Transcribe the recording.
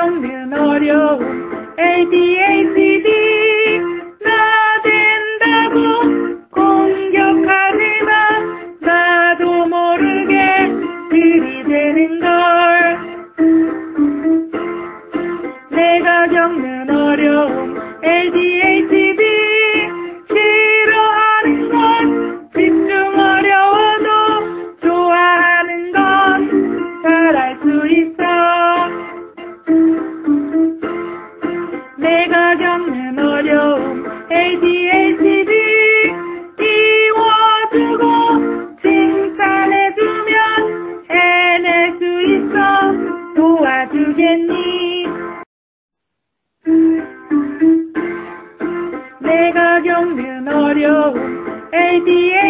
겪는 어려움 ADHD 나 된다고 공격하지만 나도 모르게 들이대는걸. 내가 겪는 어려움 ADHD 싫어하는 건 집중 어려워도 좋아하는 건 잘할 수 있어. 내가 겪는 어려움 ADHD 띄워주고 칭찬해주면 해낼 수 있어. 도와주겠니? 내가 겪는 어려움 ADHD